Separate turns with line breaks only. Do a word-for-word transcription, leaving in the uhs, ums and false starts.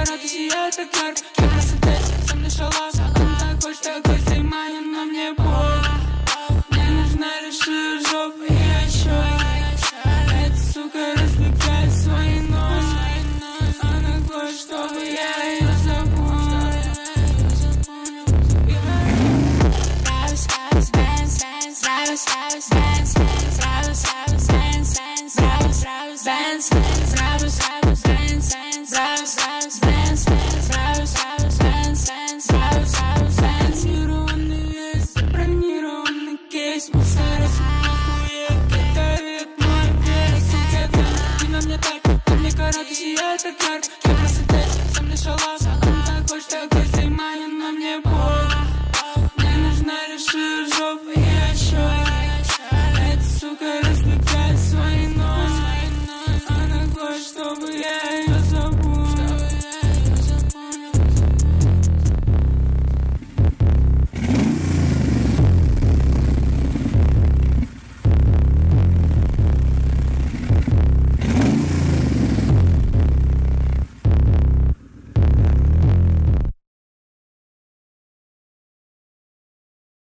города сияет так ярко. Я красотец, сам лишь Аллах. Он так хочет, такой внимание, но мне пох. Мне нужна лишь ее жопа, и я чё? Эта сука раздвигает свои ноги. Она хочет, чтобы я